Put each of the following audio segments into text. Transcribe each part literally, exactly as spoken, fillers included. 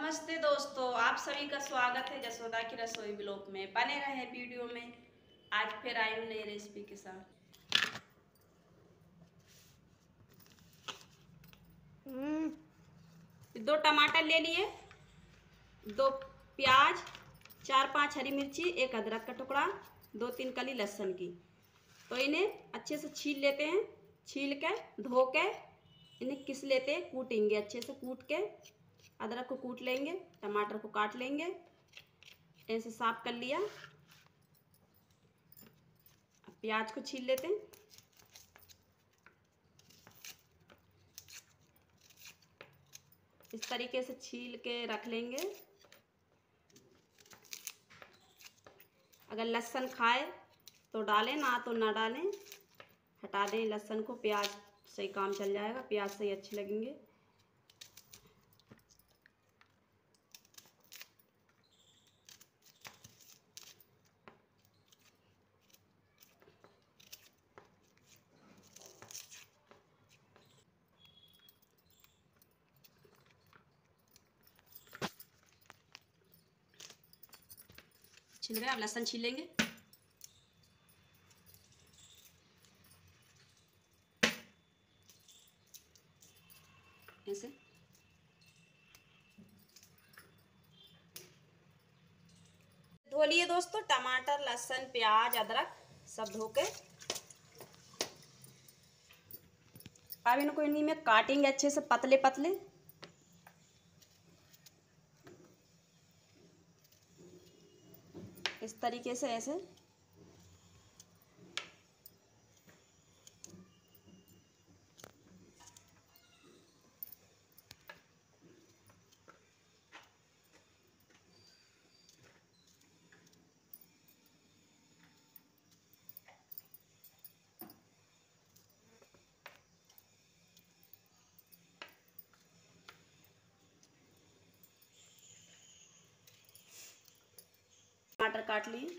नमस्ते दोस्तों, आप सभी का स्वागत है जसोदा की रसोई ब्लॉग में। बने रहे वीडियो में। आज फिर आई हूँ नई रेसिपी के साथ। दो टमाटर ले लिए, दो प्याज, चार पांच हरी मिर्ची, एक अदरक का टुकड़ा, दो तीन कली लहसुन की। तो इन्हें अच्छे से छील लेते हैं। छील के धो के इन्हें किस लेते हैं, कूटेंगे। अच्छे से कूट के अदरक को कूट लेंगे, टमाटर को काट लेंगे। ऐसे साफ कर लिया। प्याज को छील लेते हैं। इस तरीके से छील के रख लेंगे। अगर लहसुन खाए तो डालें, ना तो ना डालें, हटा दें लहसुन को। प्याज से ही काम चल जाएगा, प्याज से ही अच्छे लगेंगे। छिल गया, अब लहसुन छीलेंगे। ऐसे धो लिए दोस्तों, टमाटर, लहसुन, प्याज, अदरक सब धो के। अब इनको इन्हीं में काटेंगे अच्छे से, पतले पतले। इस तरीके से ऐसे। टमाटर काट लिए।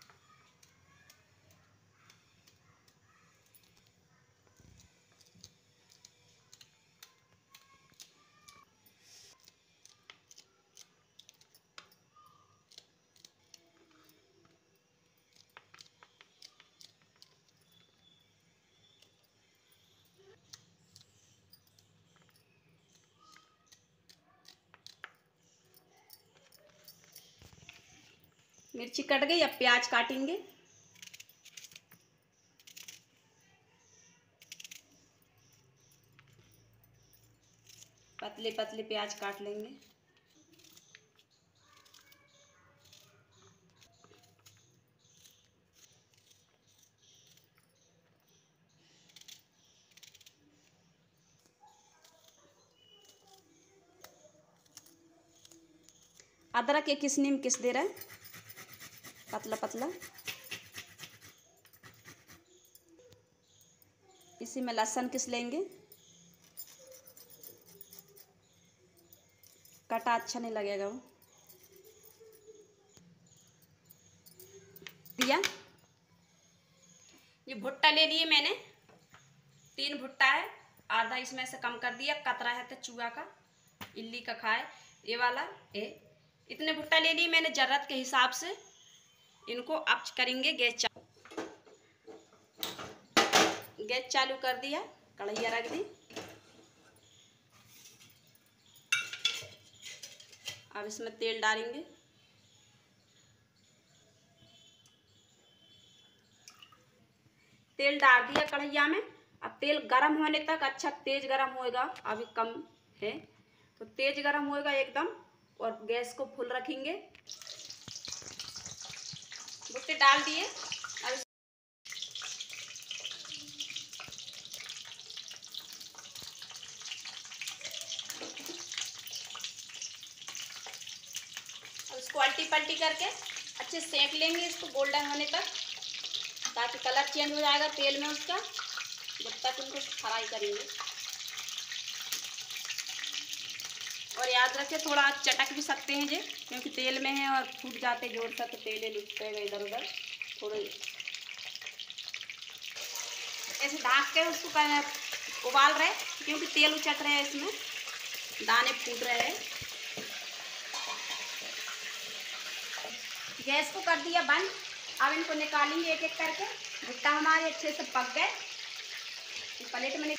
मिर्ची कट गई, अब प्याज काटेंगे। पतले पतले प्याज काट लेंगे। अदरक के किसनी में किस दे रहा है, पतला पतला। इसी में लहसुन किस लेंगे। कटा अच्छा नहीं लगेगा वो। दिया। ये भुट्टा ले लिए मैंने, तीन भुट्टा है। आधा इसमें से कम कर दिया, कतरा है तो चूहा का, इल्ली का खाए ये वाला। ए इतने भुट्टा ले लिए मैंने जरूरत के हिसाब से। इनको अब करेंगे गैस चालू। गैस चालू कर दिया, कढ़ैया रख दी। अब इसमें तेल डालेंगे। तेल डाल दिया कढ़ैया में। अब तेल गरम होने तक, अच्छा तेज गरम होएगा, अभी कम है तो तेज गरम होएगा एकदम। और गैस को फुल रखेंगे। भुट्टे डाल दिए। अब इसको अल्टी पल्टी करके अच्छे सेक लेंगे इसको गोल्डन होने तक, ताकि कलर चेंज हो जाएगा तेल में उसका, जब तक उनको फ्राई करेंगे। और याद रखें, थोड़ा चटक भी सकते हैं जे, क्योंकि तेल में है और फूट जाते जोर से तो तेल लुटतेगा इधर उधर। थोड़े ऐसे ढाक के उसको उबाल रहे, क्योंकि तेल उचट रहे हैं इसमें, दाने फूट रहे हैं। गैस को कर दिया बंद। अब इनको निकालेंगे एक एक करके। भुट्टा हमारे अच्छे से पक गए। प्लेट में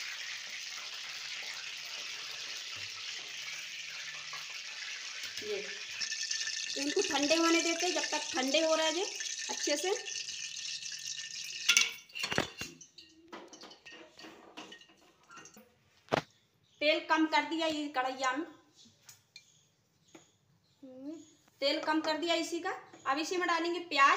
ये इनको ठंडे होने देते हैं, जब तक ठंडे हो रहे हैं अच्छे से। तेल कम कर दिया ये कढ़ैया में, तेल कम कर दिया इसी का। अब इसी में डालेंगे प्याज।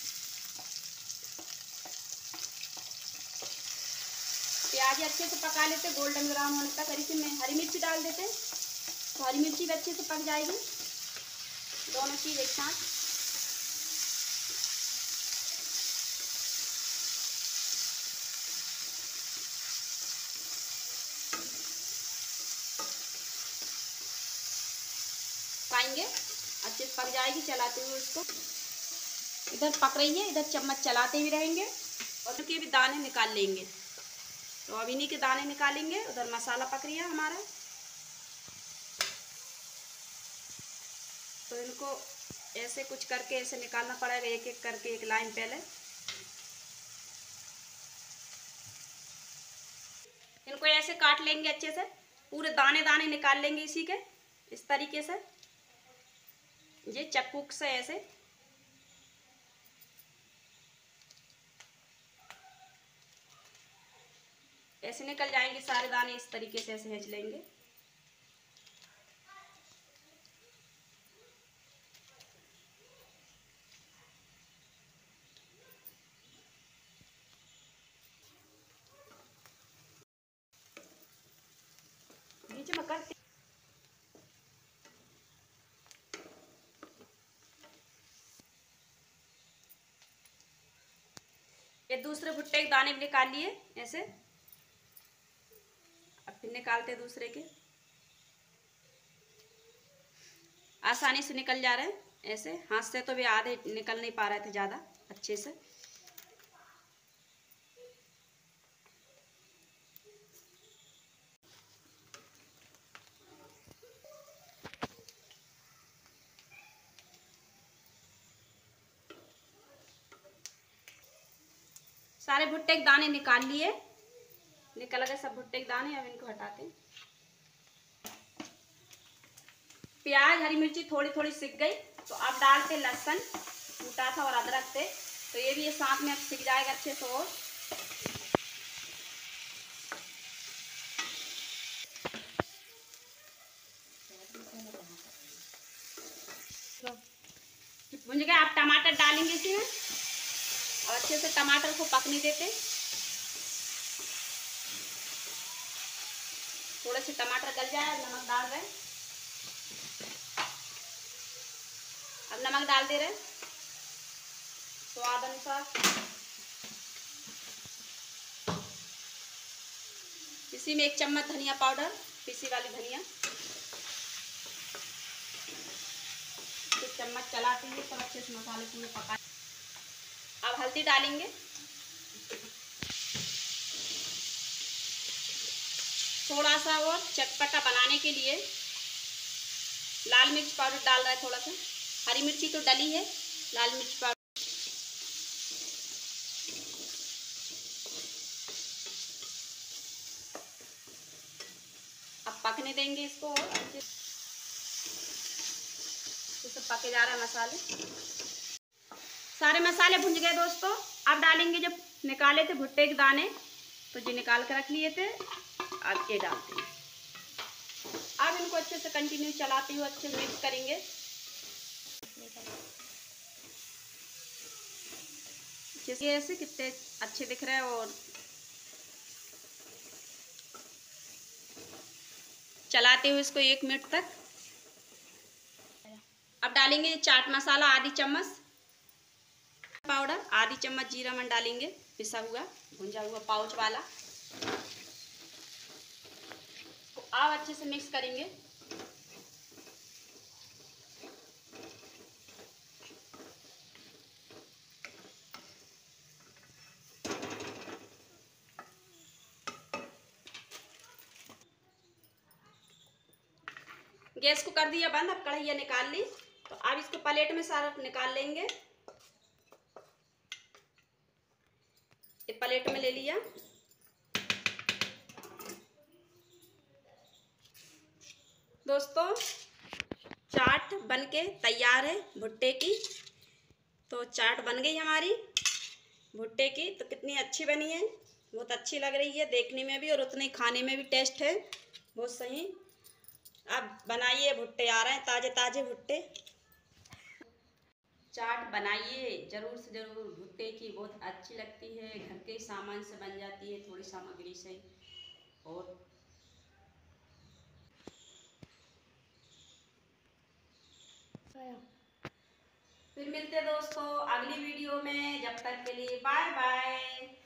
प्याज अच्छे से पका लेते गोल्डन ब्राउन होने तक। और इसी में हरी मिर्ची डाल देते, तो हरी मिर्ची भी अच्छे से पक जाएगी। दोनों चीज एक साथ। पाएंगे अच्छे से पक जाएगी चलाते हुए इसको। इधर पक रही है, इधर चम्मच चलाते भी रहेंगे और उनके भी दाने निकाल लेंगे। तो अब इन्हीं के दाने निकालेंगे। उधर मसाला पक रहा है हमारा, तो इनको ऐसे कुछ करके ऐसे निकालना पड़ेगा एक एक करके, एक लाइन पहले। इनको ऐसे काट लेंगे अच्छे से, पूरे दाने दाने निकाल लेंगे इसी के, इस तरीके से। ये चक्कू से ऐसे ऐसे निकल जाएंगे सारे दाने। इस तरीके से ऐसे हेंच लेंगे। नीचे में करते ये दूसरे भुट्टे के दाने भी निकाल लिए ऐसे। अब फिर निकालते दूसरे के। आसानी से निकल जा रहे हैं ऐसे, हाथ से तो भी आधे निकल नहीं पा रहे थे ज़्यादा अच्छे से। सारे भुट्टे के दाने निकाल लिए, निकल गए सब भुट्टे के दाने। अब इनको हटाते हैं। प्याज हरी मिर्ची थोड़ी थोड़ी सिक गई, तो अब डालते लहसुन कूटा था और अदरक थे, तो ये भी ये साथ में अब सिक जाएगा अच्छे से। और भुंज गए। आप टमाटर डालेंगे इसी में और अच्छे से टमाटर को पकने देते। थोड़े से टमाटर गल जाए, नमक डाल रहे। अब नमक डाल दे रहे स्वाद अनुसार। इसी में एक चम्मच धनिया पाउडर, पिसी वाली धनिया। एक चम्मच चलाते हैं सब अच्छे से मसाले पूरे पका। अब हल्दी डालेंगे, थोड़ा सा और चटपटा बनाने के लिए लाल मिर्च पाउडर डाल रहा है थोड़ा सा। हरी मिर्ची तो डली है, लाल मिर्च पाउडर। अब पकने देंगे इसको और अच्छे से पके जा रहा है मसाले। सारे मसाले भुंज गए दोस्तों। अब डालेंगे जो निकाले थे भुट्टे के दाने, तो जो निकाल के रख लिए थे, अब ये डालते हैं। अब इनको अच्छे से कंटिन्यू चलाते हुए अच्छे से मिक्स करेंगे। जैसे ऐसे कितने अच्छे दिख रहे हैं। और चलाते हुए इसको एक मिनट तक। अब डालेंगे चाट मसाला आधी चम्मच, पाउडर आधी चम्मच, जीरा मन डालेंगे पिसा हुआ भुंजा हुआ पाउच वाला। तो अब अच्छे से मिक्स करेंगे। गैस को कर दिया बंद। अब कढ़ैया निकाल ली। तो अब इसको प्लेट में सारा निकाल लेंगे। ये प्लेट में ले लिया। दोस्तों चाट बनके तैयार है भुट्टे की। तो चाट बन गई हमारी भुट्टे की। तो कितनी अच्छी बनी है, बहुत अच्छी लग रही है देखने में भी और उतने खाने में भी टेस्ट है बहुत सही। अब बनाइए, भुट्टे आ रहे हैं ताज़े ताज़े भुट्टे। चाट बनाइए ज़रूर से ज़रूर, भुट्टे की बहुत अच्छी लगती है, घर के सामान से बन जाती है, थोड़ी सामग्री से। और फिर मिलते दोस्तों अगली वीडियो में, जब तक के लिए बाय बाय।